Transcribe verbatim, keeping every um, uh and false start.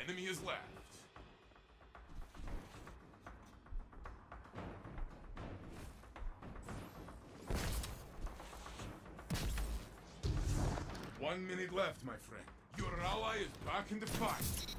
enemy is left. One minute left, my friend. Your ally is back in the fight.